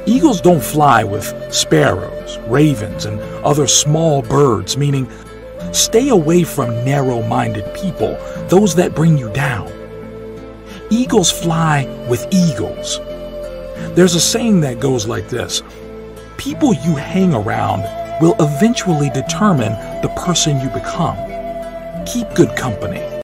Eagles don't fly with sparrows, ravens, and other small birds, meaning stay away from narrow-minded people, those that bring you down. Eagles fly with eagles. There's a saying that goes like this: people you hang around will eventually determine the person you become. Keep good company.